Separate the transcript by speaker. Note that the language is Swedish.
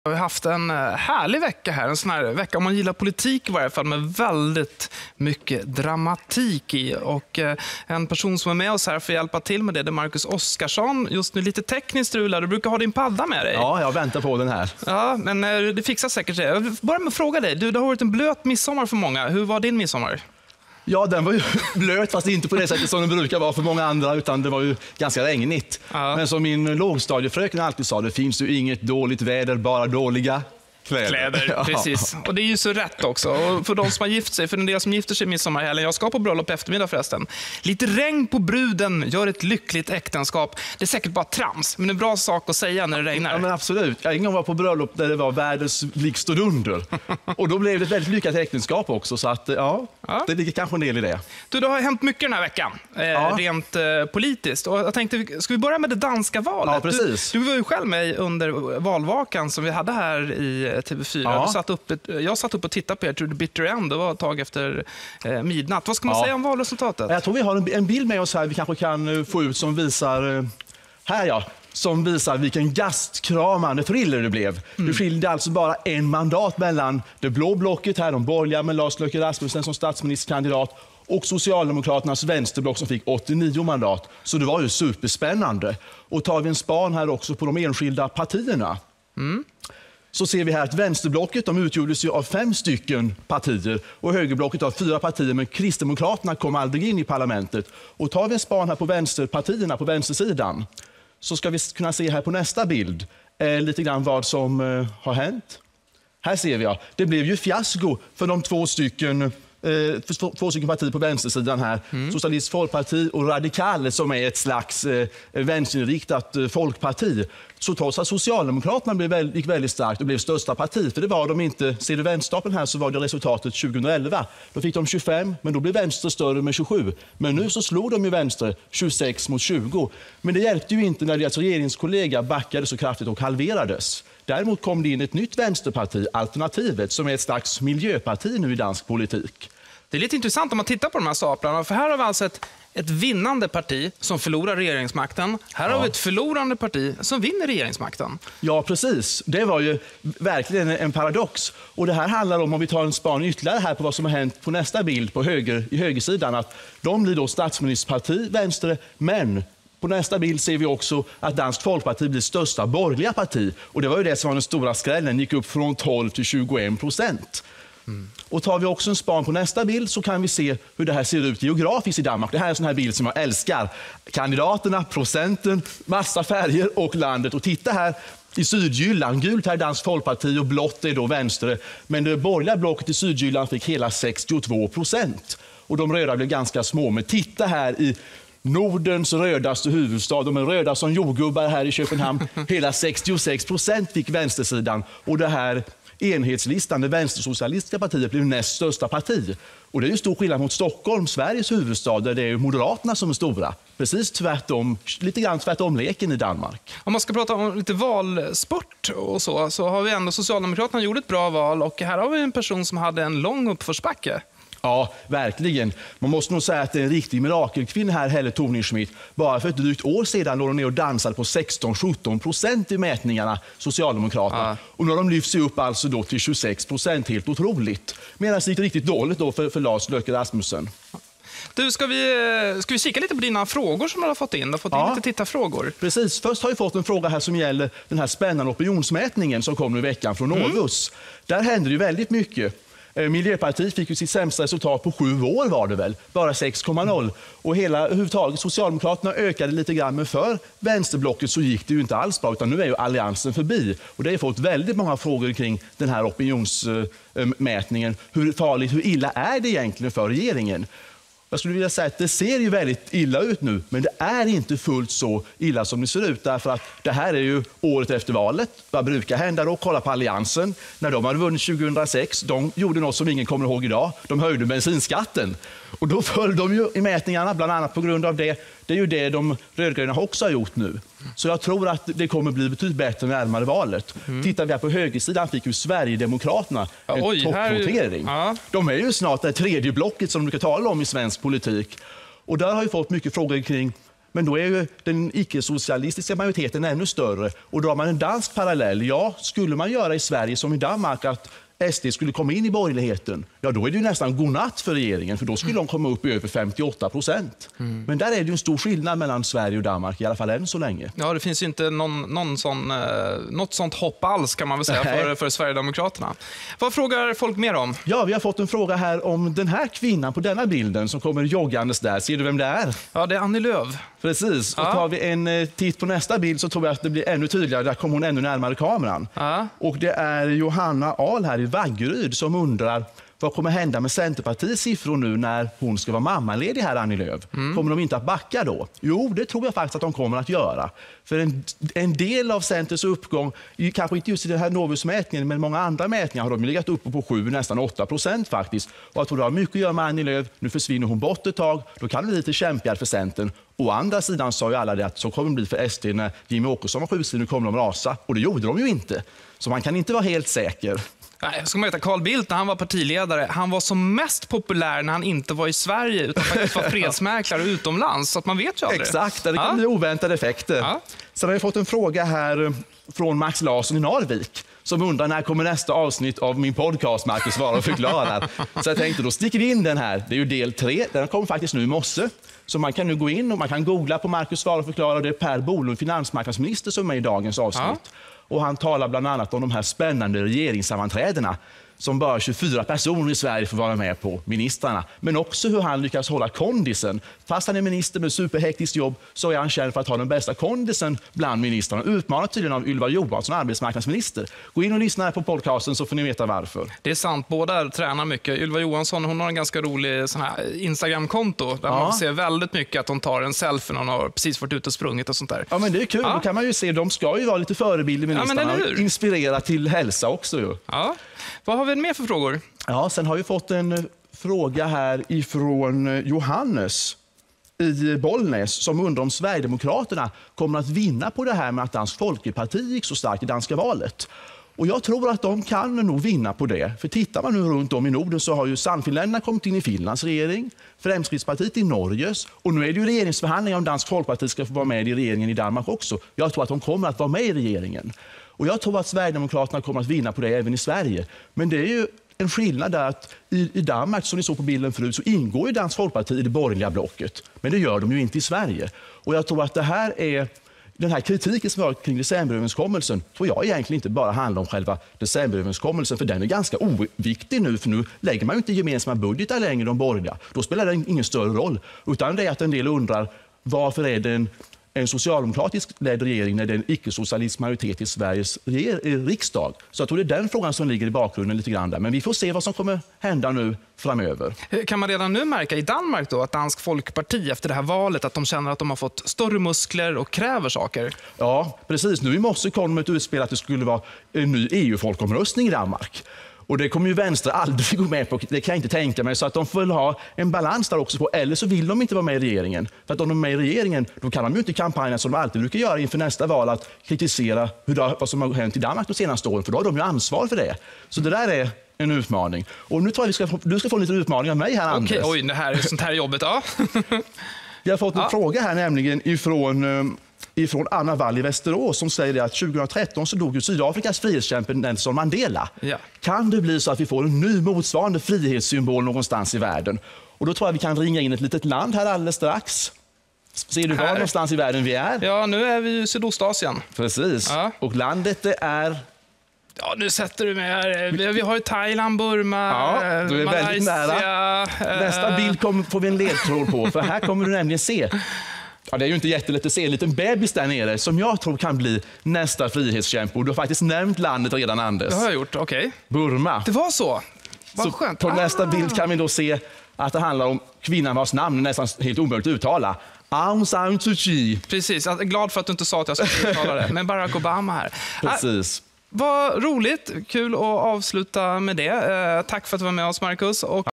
Speaker 1: Vi har haft en härlig vecka här, en sån här vecka om man gillar politik i varje fall, med väldigt mycket dramatik i. Och en person som är med oss här för att hjälpa till med det är Marcus Oskarsson. Just nu lite tekniskt strulad, du brukar ha din padda med dig.
Speaker 2: Ja, jag väntar på den här.
Speaker 1: Ja, men det fixar säkert det. Jag vill börja med att fråga dig, det har varit en blöt midsommar för många. Hur var din midsommar?
Speaker 2: Ja, den var ju blöt, fast inte på det sättet som den brukar vara för många andra, utan det var ju ganska regnigt. Ja. Men som min lågstadiefröken alltid sa, det finns ju inget dåligt väder, bara dåliga kläder.
Speaker 1: Ja. Precis. Och det är ju så rätt också. Och för de som har gift sig, för en del som gifter sig i midsommarhelgen, jag ska på bröllop eftermiddag förresten. Lite regn på bruden gör ett lyckligt äktenskap. Det är säkert bara trams, men det är en bra sak att säga när det regnar.
Speaker 2: Ja, men absolut. Jag en gång var på bröllop där det var världens blixt och dunder. Och då blev det ett väldigt lyckat äktenskap också, så att ja. Det ligger kanske en del i det.
Speaker 1: Det har hänt mycket den här veckan, rent politiskt. Och jag tänkte, ska vi börja med det danska valet?
Speaker 2: Ja, precis.
Speaker 1: Du var ju själv med under valvakan som vi hade här i TV4. Ja. Jag satt upp och tittade på er till The Bitter End. Det var ett tag efter midnatt. Vad ska man säga om valresultatet?
Speaker 2: Jag tror vi har en bild med oss här vi kanske kan få ut som visar som visar vilken gastkramande thriller det blev. Det skilde alltså bara en mandat mellan det blå blocket här, de borgerliga med Lars Løkke Rasmussen som statsministerkandidat, och Socialdemokraternas vänsterblock som fick 89 mandat. Så det var ju superspännande. Och tar vi en span här också på de enskilda partierna. Så ser vi här att vänsterblocket, de utgjordes ju av 5 stycken partier och högerblocket av 4 partier, men Kristdemokraterna kom aldrig in i parlamentet. Och tar vi en span här på vänsterpartierna på vänstersidan, så ska vi kunna se här på nästa bild lite grann vad som har hänt. Här ser vi, det blev ju fiasko för de 2 stycken partier på vänstersidan här. Socialist Folkparti och Radikale som är ett slags vänsterinriktat folkparti. Så trots att Socialdemokraterna gick väldigt starkt och blev största parti, för det var de inte, ser du vänsterstapeln här så var det resultatet 2011. Då fick de 25, men då blev vänster större med 27. Men nu så slog de ju vänster 26 mot 20. Men det hjälpte ju inte när deras regeringskollega backade så kraftigt och halverades. Däremot kom det in ett nytt vänsterparti, Alternativet, som är ett slags miljöparti nu i dansk politik.
Speaker 1: Det är lite intressant om man tittar på de här staplarna, för här har vi alltså ett vinnande parti som förlorar regeringsmakten. Här har vi ett förlorande parti som vinner regeringsmakten.
Speaker 2: Ja, precis. Det var ju verkligen en paradox. Och det här handlar om vi tar en span ytterligare här på vad som har hänt på nästa bild på i högersidan, att de blir då statsministerparti, vänster, men på nästa bild ser vi också att Dansk Folkparti blir största borgerliga parti. Och det var ju det som var den stora skrällen, gick upp från 12 till 21%. Och tar vi också en span på nästa bild så kan vi se hur det här ser ut geografiskt i Danmark. Det här är en sån här bild som jag älskar. Kandidaterna, procenten, massa färger och landet. Och titta här i Sydjylland, gult här är Dansk Folkparti och blått är då vänster. Men det borgerliga blocket i Sydjylland fick hela 62%. Och de röda blev ganska små. Men titta här i Nordens rödaste huvudstad, de är röda som jordgubbar här i Köpenhamn. Hela 66% fick vänstersidan. Och det här enhetslistan, det vänstersocialistiska partiet, blev näst största parti. Och det är ju stor skillnad mot Stockholm, Sveriges huvudstad, där det är Moderaterna som är stora. Precis tvärtom, lite grann tvärtom leken i Danmark.
Speaker 1: Om man ska prata om lite valsport och så har vi ändå Socialdemokraterna gjort ett bra val, och här har vi en person som hade en lång uppförsbacke.
Speaker 2: Ja, verkligen. Man måste nog säga att det är en riktig mirakelkvinna här, Helle Thorning-Schmidt. Bara för ett drygt år sedan låg de ner och dansade på 16-17% i mätningarna, Socialdemokraterna. Och nu har de lyft sig upp alltså då till 26%, helt otroligt. Medan det gick riktigt dåligt då för Lars Løkke Rasmussen.
Speaker 1: Du, ska vi kika lite på dina frågor som du har fått in? Du har fått in lite tittarfrågor.
Speaker 2: Precis. Först har jag fått en fråga här som gäller den här spännande opinionsmätningen som kom i veckan från Novus. Där händer ju väldigt mycket. Miljöpartiet fick ju sitt sämsta resultat på 7 år var det väl, bara 6,0. Och överhuvudtaget Socialdemokraterna ökade lite grann, men för vänsterblocket så gick det ju inte alls bra, utan nu är ju alliansen förbi. Och det har fått väldigt många frågor kring den här opinionsmätningen. Hur farligt, hur illa är det egentligen för regeringen? Jag skulle vilja säga att det ser ju väldigt illa ut nu, men det är inte fullt så illa som det ser ut, därför att det här är ju året efter valet. Vad brukar hända då? Kolla på alliansen. När de hade vunnit 2006, de gjorde något som ingen kommer ihåg idag. De höjde bensinskatten. Och då föll de ju i mätningarna, bland annat på grund av det. Det är ju det de rödgröna också har gjort nu. Så jag tror att det kommer bli betydligt bättre närmare valet. Tittar vi här på högersidan fick ju Sverigedemokraterna en toppnotering. De är ju snart det tredje blocket som de brukar tala om i svensk politik. Och där har ju fått mycket frågor kring Men då är ju den icke-socialistiska majoriteten ännu större. Och drar man en dansk parallell, ja, skulle man göra i Sverige som i Danmark att SD skulle komma in i borgerligheten, ja då är det ju nästan godnatt för regeringen, för då skulle de komma upp i över 58%. Men där är det ju en stor skillnad mellan Sverige och Danmark, i alla fall än så länge.
Speaker 1: Ja, det finns ju inte något sånt hopp alls kan man väl säga för Sverigedemokraterna. Vad frågar folk mer om?
Speaker 2: Ja, vi har fått en fråga här om den här kvinnan på denna bilden som kommer joggandes där. Ser du vem det är?
Speaker 1: Ja, det är Annie Lööf.
Speaker 2: Precis. Och tar vi en titt på nästa bild så tror jag att det blir ännu tydligare. Där kommer hon ännu närmare kameran. Och det är Johanna Ahl här i Vaggeryd som undrar vad kommer hända med Centerpartiets siffror nu när hon ska vara mammaledig här, Annie Lööf? Kommer de inte att backa då? Jo, det tror jag faktiskt att de kommer att göra. För en del av Centers uppgång, kanske inte just i den här Novus-mätningen, men många andra mätningar har de legat uppe på 7, nästan 8% faktiskt. Och jag tror det har mycket att göra med Annie Lööf. Nu försvinner hon bort ett tag, då kan det bli lite kämpigare för Centern. Å andra sidan sa ju alla det att så kommer det bli för SD när Jimmy Åkesson var sjukskriven, nu kommer de rasa. Och det gjorde de ju inte. Så man kan inte vara helt säker.
Speaker 1: Nej, ska man veta, Carl Bildt när han var partiledare, han var som mest populär när han inte var i Sverige utan faktiskt var fredsmäklare utomlands, så att man vet ju aldrig.
Speaker 2: Exakt, det kan bli oväntade effekter. Sen har vi fått en fråga här från Max Larsson i Narvik som undrar när kommer nästa avsnitt av min podcast Marcus svarar och förklarar. Så jag tänkte då sticker vi in den här, det är ju del 3, den kommer faktiskt nu i morse. Så man kan nu gå in och man kan googla på Marcus svarar och förklarar, det är Per Bolund, finansmarknadsminister, som är i dagens avsnitt. Och han talar bland annat om de här spännande regeringssammanträdena som bara 24 personer i Sverige får vara med på, ministrarna. Men också hur han lyckas hålla kondisen. Fast han är minister med superhektiskt jobb så är han känd för att ha den bästa kondisen bland ministrarna. Utmanat tydligen av Ylva Johansson, arbetsmarknadsminister. Gå in och lyssna här på podcasten så får ni veta varför.
Speaker 1: Det är sant, båda tränar mycket. Ylva Johansson, hon har en ganska rolig sån här Instagram-konto där man ser väldigt mycket att hon tar en selfie när hon har precis varit ute och sprungit och sånt där.
Speaker 2: Ja, men det är kul. Då kan man ju se, de ska ju vara lite förebilder ministrarna och inspirera till hälsa också ju.
Speaker 1: Ja. Vad har vi mer för frågor?
Speaker 2: Ja, sen har vi fått en fråga här ifrån Johannes i Bollnäs som undrar om Sverigedemokraterna kommer att vinna på det här med att Dansk Folkeparti gick så starkt i danska valet. Och jag tror att de kan nog vinna på det. För tittar man nu runt om i Norden så har ju Sannfinländarna kommit in i Finlands regering, Fremskrittspartiet i Norges, och nu är det ju regeringsförhandlingar om Dansk Folkeparti ska få vara med i regeringen i Danmark också. Jag tror att de kommer att vara med i regeringen. Och jag tror att Sverigedemokraterna kommer att vinna på det även i Sverige. Men det är ju en skillnad där att i Danmark, som ni såg på bilden förut, så ingår ju Dansk Folkeparti i det borgerliga blocket. Men det gör de ju inte i Sverige. Och jag tror att det här är den här kritiken som var kring decemberöverenskommelsen, tror jag egentligen inte bara handlar om själva decemberöverenskommelsen, för den är ganska oviktig nu, för nu lägger man ju inte gemensamma budgetar längre, de borgerliga. Då spelar det ingen större roll, utan det är att en del undrar varför är det en socialdemokratisk ledd regering när det är en icke-socialistisk majoritet i Sveriges riksdag. Så jag tror det är den frågan som ligger i bakgrunden lite grann där. Men vi får se vad som kommer hända nu framöver.
Speaker 1: Kan man redan nu märka i Danmark då att Dansk Folkeparti efter det här valet att de känner att de har fått större muskler och kräver saker?
Speaker 2: Ja, precis. Nu i morse kom ett utspel att det skulle vara en ny EU-folkomröstning i Danmark. Och det kommer ju vänster aldrig gå med på, det kan jag inte tänka mig. Så att de får ha en balans där också på, eller så vill de inte vara med i regeringen. För att om de är med i regeringen, då kan de ju inte kampanja som de alltid brukar göra inför nästa val, att kritisera vad som har hänt i Danmark de senaste åren, för då har de ju ansvar för det. Så det där är en utmaning. Och nu tror jag du ska få en liten utmaning av mig här, Anders.
Speaker 1: Okej, oj, det här är sånt här jobbet, ja.
Speaker 2: Jag har fått en fråga här nämligen ifrån Anna Wall i Västerås som säger att 2013 så dog ju Sydafrikas frihetskämpe Nelson Mandela. Ja. Kan det bli så att vi får en ny motsvarande frihetssymbol någonstans i världen? Och då tror jag vi kan ringa in ett litet land här alldeles strax. Ser du var någonstans i världen vi är?
Speaker 1: Ja, nu är vi i Sydostasien.
Speaker 2: Precis. Ja. Och landet det är...
Speaker 1: Ja, nu sätter du mig här. Vi har ju Thailand, Burma,
Speaker 2: ja, du är
Speaker 1: Malaysia.
Speaker 2: Väldigt nära. Nästa bild får vi en ledtråd på, för här kommer du nämligen se. Ja, det är ju inte jättelätt att se en liten bebis där nere som jag tror kan bli nästa frihetskämpe. Och du har faktiskt nämnt landet redan, Anders.
Speaker 1: Det har jag gjort, okej.
Speaker 2: Burma.
Speaker 1: Det var så? Vad skönt.
Speaker 2: På nästa bild kan vi då se att det handlar om kvinnan vars namn är nästan helt omöjligt att uttala. Aung San Suu Kyi.
Speaker 1: Precis, jag är glad för att du inte sa att jag skulle uttala det. Men Barack Obama här.
Speaker 2: Precis.
Speaker 1: Vad roligt, kul att avsluta med det. Tack för att du var med oss, Marcus. Och